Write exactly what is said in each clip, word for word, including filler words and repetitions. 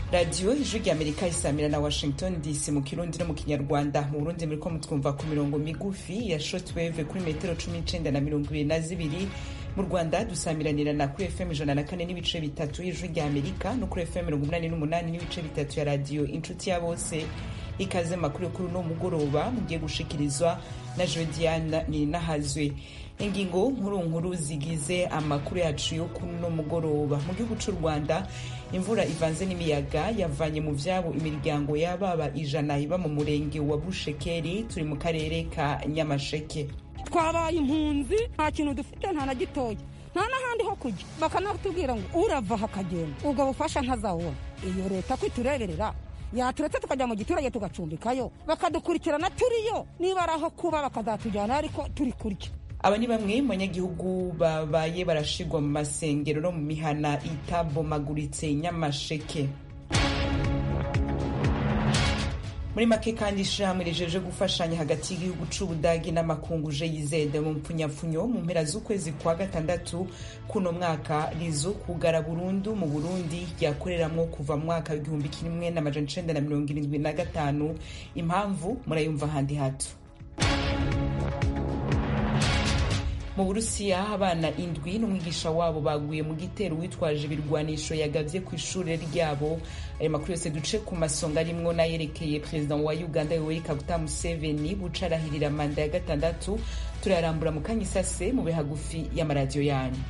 radiyo ijwi ry'amerika isamira na washington dc mu kirundi no mu kinyarwanda. Mu burundi muriko mutwumva ku mirongo migufi ya shortwave kuri metero cumi n'icenda na mirongo ibiri na zibiri. Mu Rwanda dusamiranira na kuri F M ijana na kane n'ibice bitatu y'ijwi ry'Amerika no kuri F M mirongo umunani n'umunani n'ibice bitatu ya radiyo inshuti ya bose. Ikaze makuru kuri no mugoroba mugiye gushikirizwa na Jodiane Ninahazwe. Ingingo nkuru nkuru zigize amakuru yacu yo kuno mugoroba. Mu gihugu cy'u Rwanda imvura ivanze n'imiyaga yavanye mu vyabo imiryango y'ababa ijana iba mu murenge wa Bushekeri turi mu karere ka Nyamasheke. Twabaye impunzi, nta kintu dufite, nta na gitoya, nta n'ahandi ho kujya. Bakanatubwira ngo urava hakagenda, ubwo bufasha ntazabona. Iyo leta kwitureberera yaturetse tukajya mu giturage tugacumbikayo, bakadukurikirana turiyo, niba araho kuba bakazatujyana ariko turi kurya. Aba ni bamwe mu banyagihugu babaye barashigwa mu masengero no mu mihana itabomaguritse Nyamasheke. Muri make kandi ishirahamwe rijeje gufashanya hagati y'igihugu c'Ubudagi n'amakungu G I Z mu mpfunyapfunyo mu mpera z'ukwezi kwa gatandatu kuno mwaka rizo kugara burundu mu Burundi ryakoreramwo kuva mu mwaka w'igihumbi kimwe n'amajana icenda na mirongo irindwi na gatanu. Impamvu murayumva handi hato. Mu Burusiya abana indwi n'umwigisha wabo baguye mu gitero witwaje ibirwanisho yagavye ku ishure ryabo. Ayo makuru yose duce ku masonga arimwo nayerekeye Perezida wa Uganda Yoweri Kaguta Museveni bucarahirira manda ya gatandatu. Turarambura mu kanyisase mu bihagufi y'amaradiyo yanyu.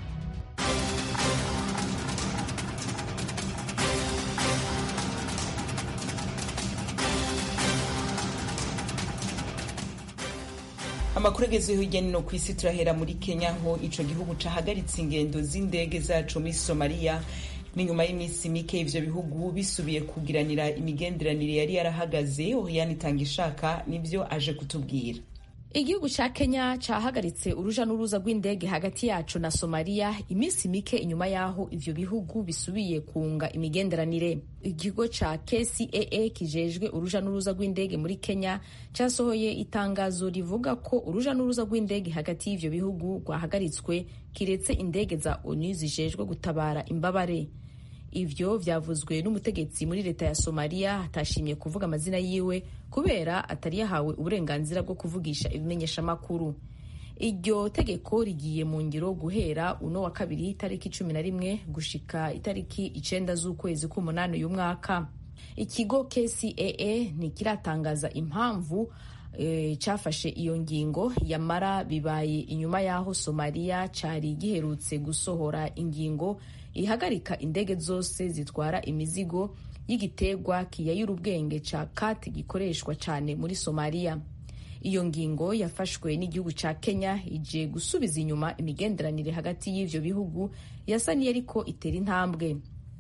Amakuru agezeho hirya no ku isi turahera muri Kenya ho ico gihugu cahagaritse ingendo z'indege zaco muri Somalia ni nyuma y'iminsi mike ivyo bihugu bisubiye kugiranira imigenderanire yari yarahagaze. Oriane Itangishaka nivyo aje kutubwira. Igihugu ca Kenya cahagaritse uruja n'uruza rw'indege hagati yacu na Somalia iminsi mike inyuma yaho ivyo bihugu bisubiye kunga imigenderanire. Ikigo ca K C A A kijejwe uruja n'uruza rw'indege muri Kenya casohoye itangazo rivuga ko uruja n'uruza rw'indege hagati y'ivyo bihugu rwahagaritswe kiretse indege za O N U zijejwe gutabara imbabare. Ivyo vyavuzwe n'umutegetsi muri leta ya Somalia atashimye kuvuga amazina yiwe kubera atari yahawe uburenganzira bwo kuvugisha ibimenyesha makuru. Iryo tegeko rigiye mu ngiro guhera uno wa kabiri itariki cumi na rimwe gushika itariki icenda z'ukwezi k'umunani uyu mwaka. Ikigo K C A A ntikiratangaza impamvu e, cafashe iyo ngingo, yamara bibaye inyuma yaho Somalia cari giherutse gusohora ingingo ihagarika indege zose zitwara imizigo y'igitegwa kiyayura ubwenge ca kati gikoreshwa cane muri Somalia. Iyo ngingo yafashwe n'igihugu ca Kenya ije gusubiza inyuma imigenderanire hagati y'ivyo bihugu yasa niyariko itera intambwe.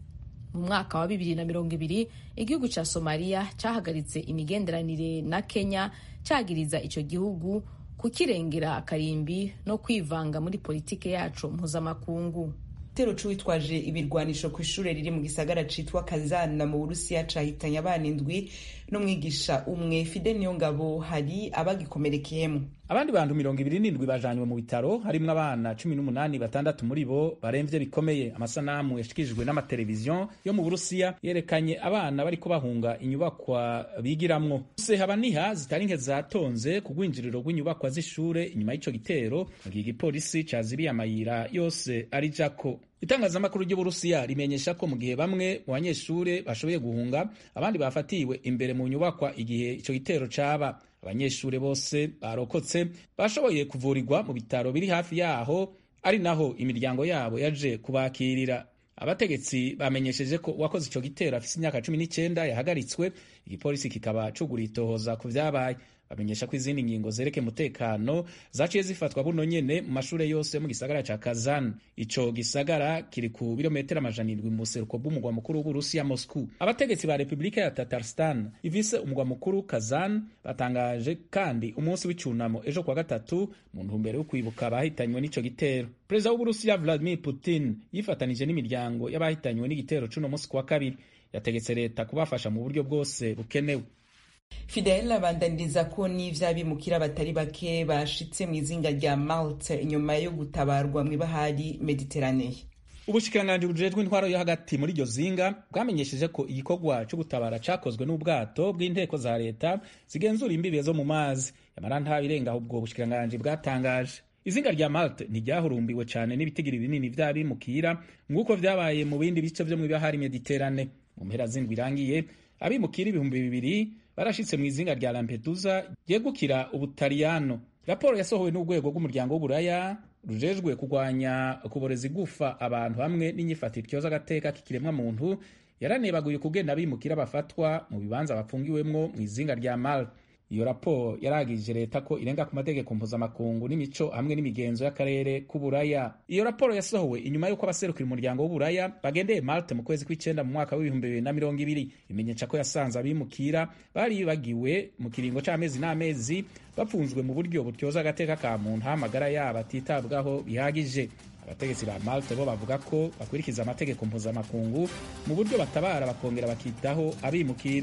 Mu mwaka wa bibiri na mirongo ibiri igihugu ca Somalia cahagaritse imigenderanire na Kenya cagiriza ico gihugu kukirengera akarimbi no kwivanga muri politike yacu mpuzamakungu. Igitero c'uwitwaje ibirwanisho ku ishure riri mu gisagara citwa Kazana mu Burusiya cahitanye abana indwi n'umwigisha umwe. Fide Niyongabo hari abagikomerekeyemo. Abandi bantu mirongo ibiri n'indwi bajanywe mu bitaro, harimwo abana cumi n'umunani, batandatu muri bo baremvye bikomeye. Amasanamu yashikijwe n'amateleviziyo yo mu Burusiya yerekanye abana bariko bahunga inyubakwa bigiramwo. Sehabaniha zitari nke zatonze ku rwinjiriro rw'inyubakwa z'ishure inyuma y'ico gitero, mugihe igipolisi cazibiye amayira yose arijako. Itangazamakuru ry'Uburusiya rimenyesha ko mu gihe bamwe mu banyeshure bashoboye guhunga, abandi bafatiwe imbere mu nyubakwa igihe ico gitero caba. Abanyeshure bose barokotse bashoboye kuvurirwa mu bitaro biri hafi yaho, ari naho imiryango yabo yaje kubakirira. Abategetsi bamenyesheje ko uwakoze ico gitero afise imyaka cumi n'icenda yahagaritswe, igipolisi kikaba cugura itohoza ku vyabaye. Bamenyesha ko izindi ngingo zereke mutekano zaciye zifatwa buno nyene mu mashure yose mu gisagara ca Kazan. Ico gisagara kiri ku birometero amajana indwi mu seruko bw'umugwa mukuru w'Uburusiya Moscow. Abategetsi ba Republika ya Tatarstan ivise umugwa mukuru Kazan batangaje kandi umunsi w'icunamo ejo kwa gatatu mu ntumbero yo kwibuka abahitanywe n'ico gitero. Perezida w'Uburusiya Vladimir Putin yifatanije n'imiryango y'abahitanywe n'igitero c'uno munsi kwa kabiri. Yategetse leta kubafasha mu buryo bwose bukenewe. Fidel abandaniriza ko n'ivy'abimukira batari bake bashitse mu izinga rya Malte inyuma yo gutabarwa mw'ibahari Mediterranee. ubushikiranganji bujejwe intwaro yo hagati muri iryo zinga bwamenyesheje ko igikorwa cyo gutabara cakozwe n'ubwato bw'inteko za leta zigenzura imbibe zo mu mazi yamara nta birenga ubwo bushikiranganji bwatangaje. Izinga rya Malte ntiryahurumbiwe cyane n'ibitigiri binini vy'abimukira nk'uko vyabaye mu bindi bice vyo mw'ibahari Mediterane. Mu mpera z'indwi irangiye abimukira ibihumbi bibiri barashitse mu izinga rya Lampedusa ryegukira Ubutaliyano. Raporo yasohowe n'urwego rw'umuryango w'Uburaya rujejwe kurwanya kuboreza igufa abantu hamwe n'inyifatiro ityoza agateka k'ikiremwa muntu yaranebaguye kugenda abimukira bafatwa mu bibanza bafungiwemwo mu izinga rya Malte. Iyo raporo yaragije leta ko irenga ku mategeko mpuzamakungu n'imico hamwe n'imigenzo y'akarere k'Uburaya. Iyo raporo yasohowe inyuma y'uko abaserukira umuryango w'Uburaya bagendeye Malte mu kwezi kw'icenda mu mwaka w'ibihumbi bibiri na mirongo ibiri. Imenyesha ko yasanze abimukira bari bagiwe mu kiringo c'amezi n'amezi bapfunzwe mu buryo butyoza agateka ka muntu hamagara yabo atitabwaho bihagije. Abategetsi ba Malte bo bavuga ko bakurikiza amategeko mpuzamakungu mu buryo batabara bakongera bakitaho abimukira.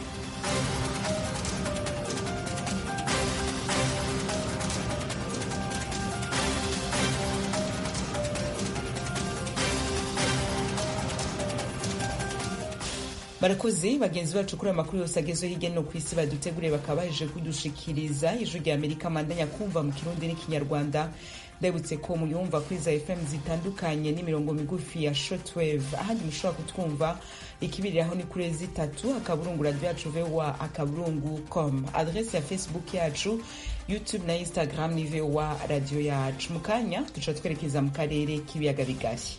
Barakoze bagenzi bacu kuri amakuru yose agezwe hirya no kw'isi baduteguriye bakaba baje kudushikiriza. Ijwi rya Amerika mandanya kumva mu Kirundi n'ikinyarwanda. Ndabutse ko muyumva kuri za F M zitandukanye n'imirongo migufi ya shortwave, ahandi mushobora kutwumva ikibiriraho ni kuri zitatu akaburungu radio yacu V O A akaburungu com. Adresse ya Facebook yacu, YouTube na Instagram ni V O A radio yacu. Mukanya duca twerekeza mu karere k'ibiyaga bigari.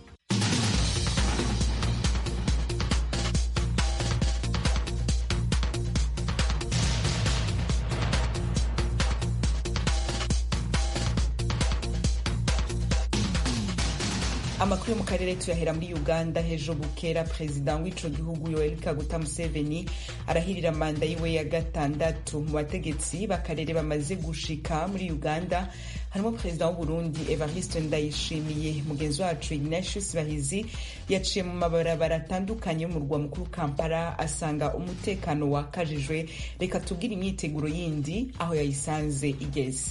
Amakuru yo mu karere tuyahera muri Uganda. Hejo bukera perezida w'ico gihugu Yoweri Kaguta Museveni arahirira manda yiwe ya gatandatu. Mu bategetsi b'akarere bamaze gushika muri Uganda harimo perezida w'u Burundi Evariste Ndayishimiye. Mugenzi wacu Ignatius Bahizi yaciye mu mabarabara atandukanye mu murwa mukuru Kampala asanga umutekano wakajijwe. Reka tubwire imyiteguro yindi aho yayisanze igeze.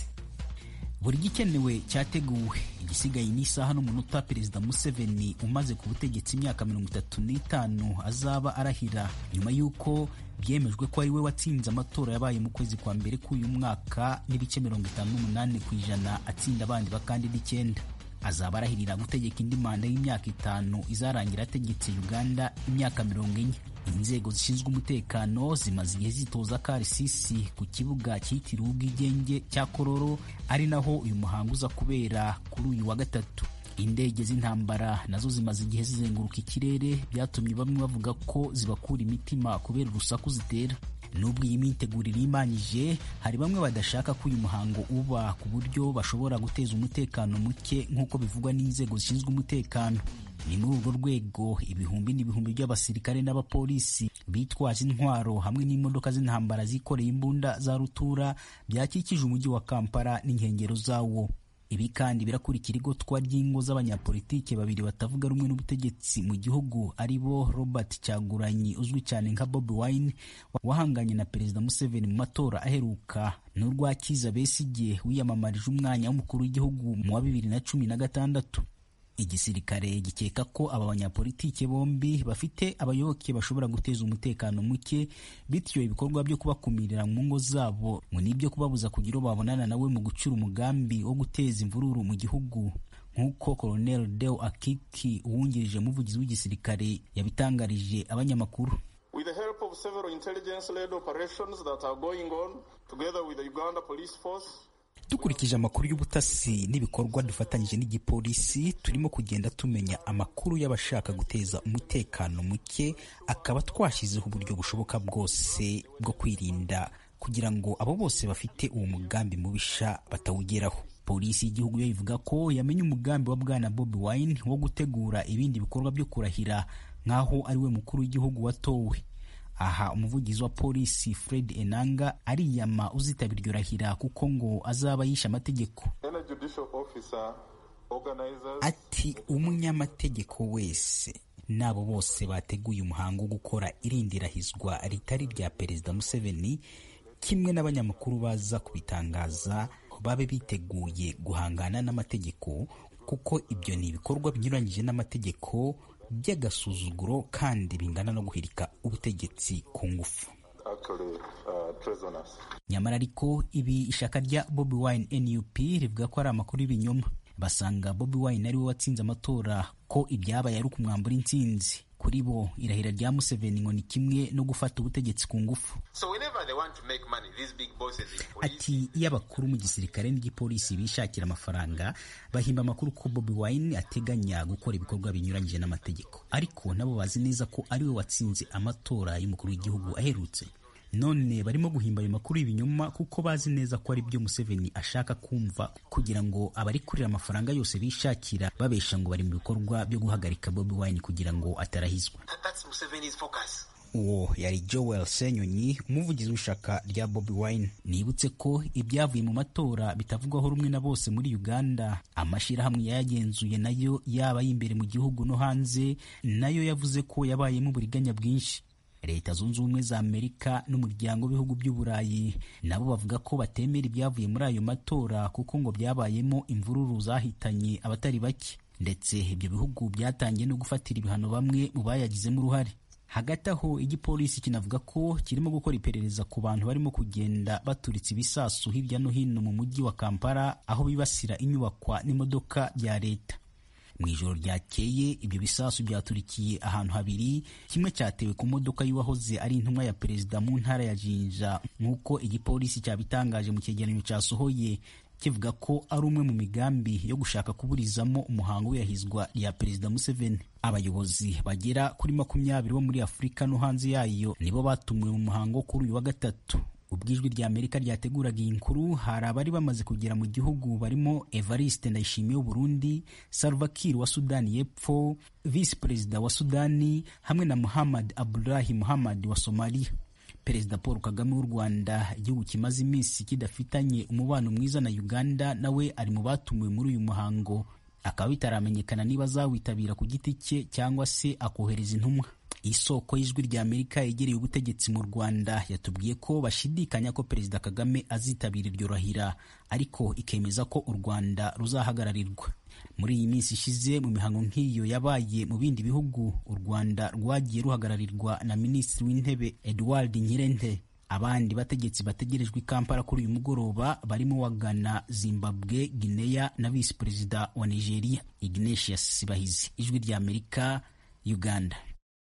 Buri gikenewe cyateguwe, igisigaye n'isaha n'umunota perezida Museveni umaze ku butegetsi imyaka mirongo itatu n'itanu azaba arahira nyuma y'uko byemejwe ko ari we watsinze amatora yabaye mu kwezi kwa mbere k'uyu mwaka n'ibice mirongo itanu n'umunani ku ijana atsinda abandi bakandida icyenda. Azaba arahirira gutegeka indi manda y'imyaka itanu izarangira ategetse Uganda imyaka mirongo ine. Inzego zishinzwe umutekano zimaze igihe zitoza karisisi ku kibuga cyitiriwe ubwigenge cya Kororo, ari naho uyu muhango uza kubera kuri uyu wa gatatu. Indege z'intambara nazo zimaze igihe zizenguruka ikirere, byatumye bamwe bavuga ko zibakura imitima kubera urusaku zitera. Nubwo iyi mitegurire imanyije, hari bamwe badashaka ko uyu muhango uba ku buryo bashobora guteza umutekano muke nk'uko bivugwa n'inzego zishinzwe umutekano. Ni muri urwo rwego ibihumbi n'ibihumbi by'abasirikare n'abapolisi bitwaje intwaro hamwe n'imodoka z'intambara zikoreye imbunda za rutura byakikije umujyi wa Kampala n'inkengero zawo. Ibi kandi birakurikira igotwa ry'ingo z'abanyapolitike babiri batavuga rumwe n'ubutegetsi mu gihugu, ari bo Robert Kyagulanyi uzwi cyane nka Bobi Wine wahanganye na perezida Museveni mu matora aheruka, n'urwa Kizza Besigye wiyamamarije umwanya w'umukuru w'igihugu mu wa bibiri na cumi na gatandatu. Igisirikare gikeka ko aba banyapolitike bombi bafite abayoboke bashobora guteza umutekano muke, bityo ibikorwa byo kubakumirira mu ngo zabo ngo nibyo kubabuza kugira uwo babonana nawe mu gucura umugambi wo guteza imvururu mu gihugu, nk'uko Colonel Deo Akiki uwungirije umuvugizi w'igisirikare yabitangarije abanyamakuru. With the help of several intelligence-led operations that are going on together with the Uganda Police Force, dukurikije amakuru y'ubutasi n'ibikorwa dufatanyije n'igipolisi, turimo kugenda tumenya amakuru y'abashaka guteza umutekano muke, akaba twashyizeho uburyo bushoboka bwose bwo kwirinda kugira ngo abo bose bafite uwo mugambi mubisha batawugeraho. Polisi y'igihugu yo ivuga ko yamenye umugambi wa bwana Bobi Wine wo gutegura ibindi bikorwa byo kurahira nk'aho ari we mukuru w'igihugu watowe. Aha umuvugizi wa polisi Fred Enanga ariyama uzitabira iryo rahira kuko ngo azaba yishe amategeko. Ati umunyamategeko wese nabo bose bateguye umuhango wo gukora irindirahizwa ritari rya perezida Museveni, kimwe n'abanyamakuru baza kubitangaza, babe biteguye guhangana n'amategeko kuko ibyo ni ibikorwa binyuranyije n'amategeko by'agasuzuguro kandi bingana no guhirika ubutegetsi ku ngufu. Nyamara ariko ibi ishaka rya Bobi Wine N U P rivuga ko ari amakuru y'ibinyoma. Basanga Bobi Wine ari we watsinze amatora, ko ibyabaye ari ukumwambura intsinzi. Kuri bo irahira rya Museveni ngo ni kimwe no gufata ubutegetsi ku ngufu. Ati iyo abakuru mu gisirikare n'igipolisi bishakira amafaranga bahimba amakuru ko Bobi Wine ateganya gukora ibikorwa binyuranyije n'amategeko, ariko nabo bazi neza ko ari we watsinze amatora y'umukuru w'igihugu aherutse. None barimo guhimba ayo makuru y'ibinyoma kuko bazi neza ko ari byo Museveni ashaka kumva, kugira ngo abari kurira amafaranga yose bishakira babesha ngo bari mu bikorwa byo guhagarika Bobi Wine kugira ngo atarahizwa. Uwo yari Joel Senyonyi, umuvugizi w'ishaka rya Bobi Wine. Nibutse ko ibyavuye mu matora bitavugwaho rumwe na bose muri Uganda. Amashirahamwe yayagenzuye nayo yaba y'imbere mu gihugu no hanze nayo yavuze ko yabayemo uburiganya bwinshi. Leta Zunze Ubumwe za Amerika n'umuryango w'ibihugu by'Uburayi nabo bavuga ko batemera ibyavuye muri ayo matora kuko ngo byabayemo imvururu zahitanye abatari bake, ndetse ibyo bihugu byatangiye no gufatira ibihano bamwe mu bayagizemo uruhare. Hagati aho igipolisi kinavuga ko kirimo gukora iperereza ku bantu barimo kugenda baturitse ibisasu hirya no hino mu mujyi wa Kampala, aho bibasira inyubakwa n'imodoka bya leta. Mu ijoro ryakeye ibyo bisasu byaturikiye ahantu habiri, kimwe cyatewe ku modoka y'uwahoze ari intumwa ya perezida mu ntara ya Jinja, nk'uko igipolisi cyabitangaje mu cyegeranyo cyasohoye kivuga ko ari umwe mu migambi yo gushaka kuburizamo umuhango w'iyahizwa rya perezida Museveni. Abayobozi bagera kuri makumyabiri bo muri Afurika no hanze yayo nibo batumiwe mu muhango kuri uyu wa gatatu. Ubwijwi rya Amerika ryateguraga iyi nkuru, hari abari bamaze kugera mu gihugu barimo Evariste Ndayishimiye w'u Burundi, Salva Kiir wa Sudani y'Epfo, Vice Perezida wa Sudani hamwe na Muhammad Abdullahi Muhammad wa Somalia. Perezida Paul Kagame w'u Rwanda, igihugu kimaze iminsi kidafitanye umubano mwiza na Uganda, nawe ari mu batumiwe muri uyu muhango, akaba bitaramenyekana niba azawitabira ku giti cye cyangwa se akohereza intumwa. Isoko y'ijwi rya Amerika yegereye ubutegetsi mu Rwanda yatubwiye ko bashidikanya ko Perezida Kagame azitabira iryo rahira, ariko ikemeza ko u Rwanda ruzahagararirwa. Muri iyi minsi ishize mu mihango nk'iyo yabaye mu bindi bihugu, u Rwanda rwagiye ruhagararirwa na Minisitiri w'Intebe Edward Ngirente. Abandi bategetsi bategerejwe i Kampala kuri uyu mugoroba barimo wa Ghana, Zimbabwe, Guinea na Vice Perezida wa Nigeria Ignatius Sibahizi. Ijwi rya Amerika, Uganda.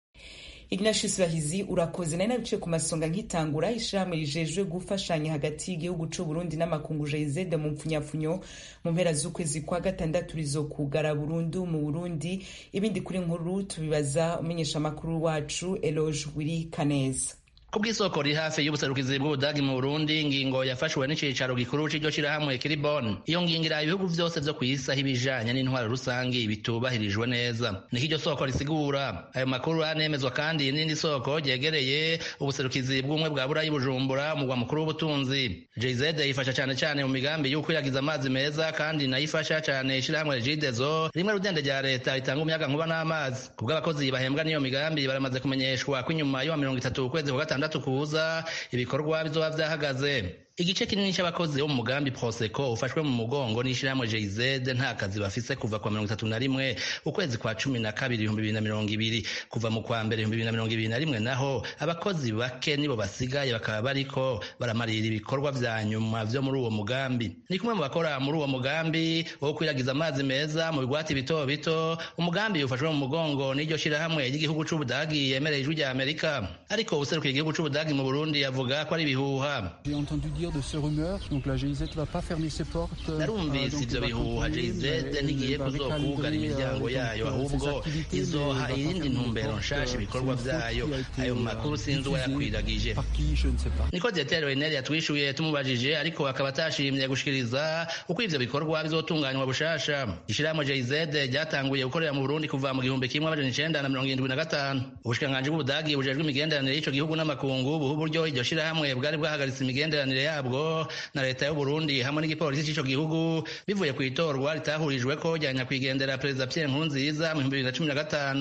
Ignatius Bahizi urakoze. Nari nabice ku masonga nkitangura. Ishirahamwe rijejwe gufashanya hagati y'igihugu c'u Burundi n'amakungu J Z mu mpfunyapfunyo mu mpera z'ukwezi kwa gatandatu rizokugara burundu mu Burundi. Ibindi kuri nkuru tubibaza umenyesha makuru wacu Eloge Wiri Kaneza. Kubw'isoko riri hafi y'ubuserukizi bw'Ubudagi mu Burundi, ingingo yafashwe n'icicaro gikuru c'iryo shirahamwe kiri Bonn. Iyo ngingo iraha ibihugu vyose vyo kw'isi aho ibijanye n'intwaro rusangi bitubahirijwe neza. Niko iryo soko risigura. Ayo makuru anemezwa kandi n'indi soko ryegereye ubuserukizi bw'umwe bwa Burayi Bujumbura, umugwa mukuru w'ubutunzi. J Z yifasha cane cane mu migambi yo kwiragiza amazi meza, kandi nayifasha cane ishirahamwe Regideso, rimwe rudende rya leta ritanga umuyaga nkuba n'amazi. Kubw'abakozi bahembwa n'iyo migambi baramaze kumenyeshwa ko inyuma yo mirongo itatu ukwezi kwa gatandatu kuza ibikorwa bizoba vyahagaze. Igice kinini c'abakozi bo mu mugambi Proseko ufashwe mu mugongo n'ishirahamwe J Z nta kazi bafise kuva kwa mirongo itatu na rimwe ukwezi kwa cumi na kabiri ibihumbi bibiri na mirongo ibiri. Kuva mu kwa mbere ibihumbi bibiri na mirongo ibiri na rimwe naho abakozi bake nibo basigaye, bakaba bariko baramarira ibikorwa vya nyuma vyo muri uwo mugambi. Ni kumwe mu bakora muri uwo mugambi wo kwiragiza amazi meza mu bigwati bito bito. Umugambi ufashwe mu mugongo n'iryo shirahamwe ry'igihugu c'Ubudagi yemereye ijwi rya Amerika, ariko ubuserukiye igihugu c'Ubudagi mu Burundi yavuga ko ari ibihuha. De ce rumeur, donc la J Z va pas fermer ses portes. Narumvise ivyo bihuha. J Z ntigiye kuzokugara imiryango yayo, ahubwo izoha irindi ntumbero nshasha ibikorwa vyayo. Ayo makuru sinzi uwayakwiragije. Niko Dietero Renel yatwishuye tumubajije, ariko akaba atashimye gushikiriza uko ivyo bikorwa bizotunganywa bushasha. Ishirahamwe J Z ryatanguye gukorera mu Burundi kuva mu gihumbi kimwe amajana icenda na mirongo irindwi na gatanu. Ubushikiranganji bw'Ubudagi bujejwe imigenderanire y'ico gihugu n'amakungu buha uburyo iryo shirahamwe bwari bwahagaritse imigenderanire yabwo na leta y'u Burundi hamwe n'igipolisi c'ico gihugu bivuye ku itorwa ritahurijwe ko ryanya kwigendera Perezida Pierre Nkurunziza mu bihumbi bibiri na cumi na gatanu.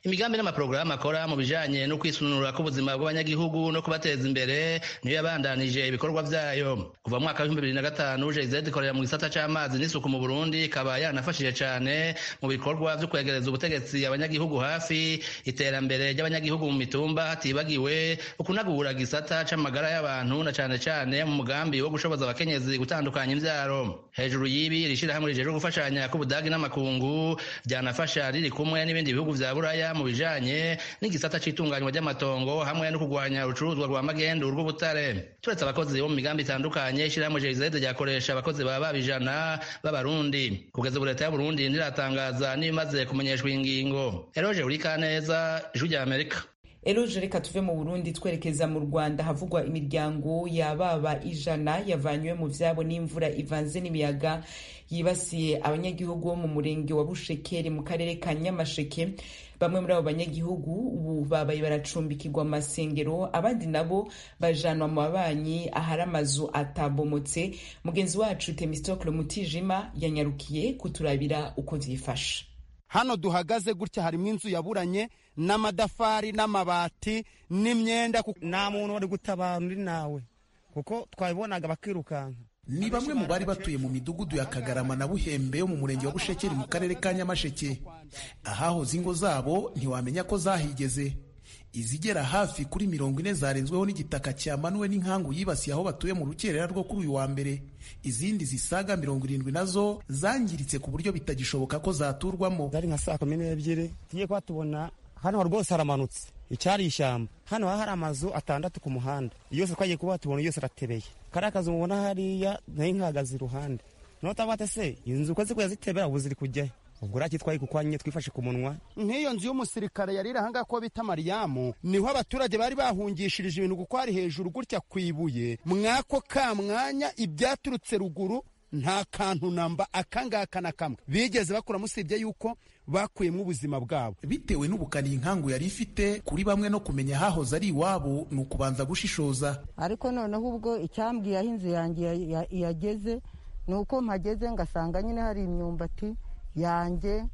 imigambi n'amaporogaramu akora mu bijanye no kwisununura k'ubuzima bw'abanyagihugu no kubateza imbere niyo yabandanije ibikorwa vyayo. Kuva mu mwaka w'ibihumbi bibiri na gatanu G I Z ikorera mu gisata c'amazi n'isuku mu Burundi, ikaba yanafashije cane mu bikorwa vyo kwegereza ubutegetsi abanyagihugu hafi, iterambere ry'abanyagihugu mu mitumba hatibagiwe ukunagura gisata c'amagara y'abantu na cane cane mu mugambi wo gushoboza abakenyezi gutandukanya imvyaro. Hejuru y'ibi rishirahamwe rijejwe gufashanya k'Ubudagi n'amakungu ryanafasha riri kumwe n'ibindi bihugu vya Buraya mu bijanye n'igisata c'itunganywa ry'amatongo hamwe no kugwanya urucuruzwa rwa magendu rw'ubutare. Turetse abakozi bo mu migambi itandukanye, ishirahamwe G I Z ryakoresha abakozi baba bijana b'abarundi. Kugeza ubu leta ya Burundi ntiratangaza n'ibimaze kumenyeshwa ingingo. Eroje Urikaneza, Ijwi rya Amerika. Eroje, reka tuve mu Burundi twerekeza mu Rwanda havugwa imiryango yababa ijana yavanywe mu vyabo n'imvura ivanze n'imiyaga yibasiye abanyagihugu bo mu murenge wa Bushekeri mu karere ka Nyamasheke. Bamwe muri abo banyagihugu ubu babaye baracumbikirwa mu masengero, abandi nabo bajanwa mu babanyi ahari amazu atabomotse. Mugenzi wacu Temistocle Mutijima yanyarukiye kuturabira uko vyifashe. Hano duhagaze gutya harimo inzu yaburanye n'amadafari n'amabati n'imyenda. Nta muntu wari gutabara undi nawe kuko twabibonaga bakirukanka. Ni bamwe mu bari batuye mu midugudu ya Kagarama na Buhembe yo mu murenge wa Bushekeri mu karere ka Nyamasheke. Ahahoze ingo zabo ntiwamenya ko zahigeze. Izigera hafi kuri mirongo ine zarenzweho n'igitaka cyamanuwe n'inkangu yibasiye aho batuye mu rukerera rwo kuri uyu wa mbere. Izindi zisaga mirongo irindwi nazo zangiritse ku buryo bitagishoboka ko zaturwamo. Zari nka saa kumi n'ebyiri tugiye kuba tubona hano rwose haramanutse, icyari ishyamba. Hano hari amazu atandatu ku muhanda, yose twagiye kuba tubona yose aratebeye. Kari akazi mubona hariya nayo nkahagaze iruhande. Notabate se inzu uko zikuya zitebera ubu ziri kujyayo. Ubwo rakitwaye kuko nyine twifashe ku munwa. Nk'iyo nzu y'umusirikare yari irahanga ko bita Mariyamu, niho abaturage bari bahungishirije ibintu kuko hari hejuru gutya kwibuye. Mwako ka mwanya ibyaturutse ruguru nta kantu namba akangaka na kamwe bigeze bakora, musibye yuko bakuyemo ubuzima bwabo. Bitewe n'ubukani inkangu yari ifite kuri bamwe no kumenya hahoze ari iwabo ni ukubanza gushishoza. Ariko noneho ubwo icyambwiye aho inzu yanjye yageze ni uko mpageze ngasanga nyine hari imyumbati yanjye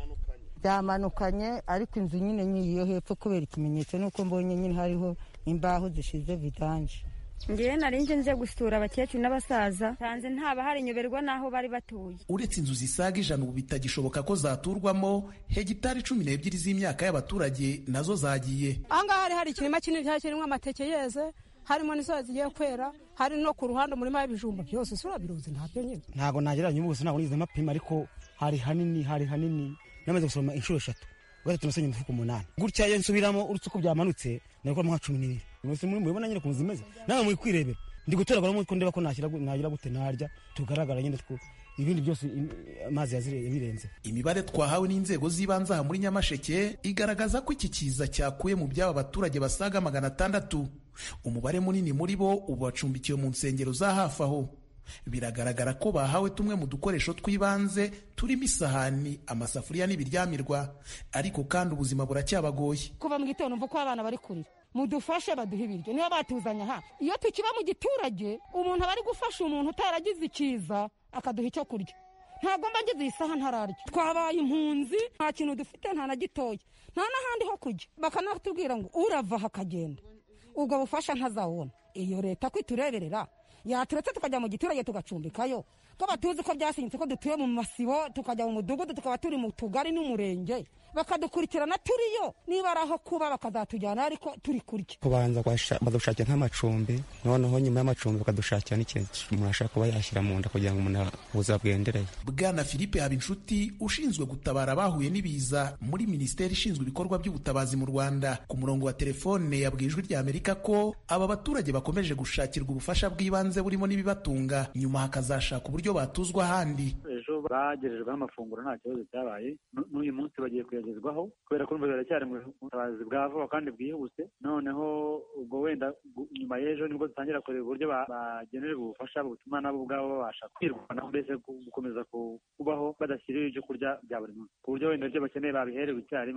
byamanukanye, ariko inzu nyine nyiyo hepfo kubera ikimenyetso nuko mbonye nyine hariho imbaho zishize vidanje. Ngiye narinje nje gusura abakecuru n'abasaza, sanze ntaba hari nyoberwa naho bari batuye. Uretse inzu zisaga ijana ubu bitagishoboka ko zaturwamo, hegitari cumi n'ebyiri z'imyaka y'abaturage nazo zagiye. Ahangaha hari hari ikirima kinini cyarimo amateke yeze, harimo n'isoya zigiye kwera, hari no ku ruhande umurima w'ibijumba byose sura biruzi ntabyo nyine. Ntago nageranye ubuso ntago nize mapima, ariko hari hanini hari hanini namaze gusoma inshuro eshatu gatatu nasenye imifuko umunani gutya ye nsubiramo urutse uko byamanutse nako mu cumi n'ibiri. Nose muri mubona nyine kumuzimeze nawe muri kwirebera ndi gutoragura mu ko ndeba ko nashyira nagira gute narya tugaragara nyine two ibindi byose amazi yazire birenze. Imibare twahawe n'inzego z'ibanze aha muri Nyamasheke igaragaza ko iki kiza cyakuye mu byaba abaturage basaga magana atandatu. Umubare munini muri bo ubu bacumbikiwe mu nsengero za hafi aho. Biragaragara ko bahawe tumwe mu dukoresho tw'ibanze turimo isahani, amasafuriya n'ibiryamirwa, ariko kandi ubuzima buracyabagoye. Kuva mu gitondo mvuko abana bari kurira, mudufashe baduhe ibiryo, niyo batuzanya ha. Iyo tukiba mu giturage umuntu bari gufasha umuntu utaragize ikiza akaduha icyo kurya, ntabwo mbagize isaha ntararya. Twabaye impunzi, nta kintu dufite nta na gitoya, nta n'ahandi ho kujya. Bakanatubwira ngo urava hakagenda, ubwo bufasha ntazawubona. Iyo leta kwitureberera yaturetse tukajya mu giturage tugacumbikayo, ko batuzi ko byasinyitse ko dutuye mu masibo, tukajya mu mudugudu tukaba turi mu tugari n'umurenge, bakadukurikirana turiyo, niba ari aho kuba bakazatujyana ariko turi kurya. Kubanza badushakira nk'amacumbi, noneho nyuma y'amacumbi bakadushakira n'ikintu umuntu ashaka kuba yashyira mu nda kugira ngo umuntu ubuzima bwendereye. Bwana Philippe Habinshuti ushinzwe gutabara abahuye n'ibiza muri Minisiteri ishinzwe ibikorwa by'ubutabazi mu Rwanda, ku murongo wa telefone yabwiye Ijwi rya Amerika ko aba baturage bakomeje gushakirwa ubufasha bw'ibanze burimo n'ibibatunga, nyuma hakazashaka uburyo batuzwa ahandi. Ejo bagerejweho amafunguro nta kibazo cyabaye, n'uyu munsi bagiye kuyagezwaho kubera ko baracyari mu butabazi bwa vuba kandi bwihuse. Noneho ubwo wenda nyuma y'ejo nibwo dutangira kureba uburyo bagenerwa ubufasha butuma nabo ubwabo babasha kwirwanaho, mbese gukomeza kubaho badashyiriwe ibyo kurya bya buri munsi, ku buryo wenda ibyo bakeneye babiherewe icyarimwe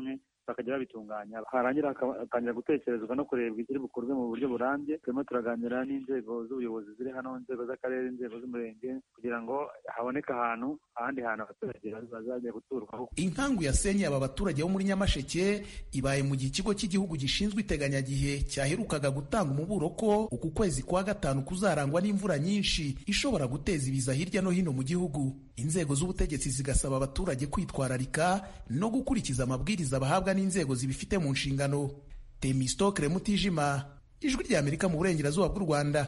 bakajya babitunganya, harangira hatangira gutekerezwa no kurebwa ikiri bukorwe mu buryo burambye. Turimo turaganira n'inzego z'ubuyobozi ziri hano, inzego z'akarere, inzego z'umurenge, kugira ngo haboneke ahantu ahandi hantu abaturage bazajya guturwaho. Inkangu yasenye aba baturage bo muri Nyamasheke ibaye mu gihe ikigo cy'igihugu gishinzwe iteganyagihe cyaherukaga gutanga umuburo ko uku kwezi kwa gatanu kuzarangwa n'imvura nyinshi ishobora guteza ibiza hirya no hino mu gihugu. Inzego z'ubutegetsi zigasaba abaturage kwitwararika no gukurikiza amabwiriza bahabwa n'inzego zibifite mu nshingano. Temistokle Mutijima, Ijwi ry'Amerika mu burengerazuba bw'u Rwanda.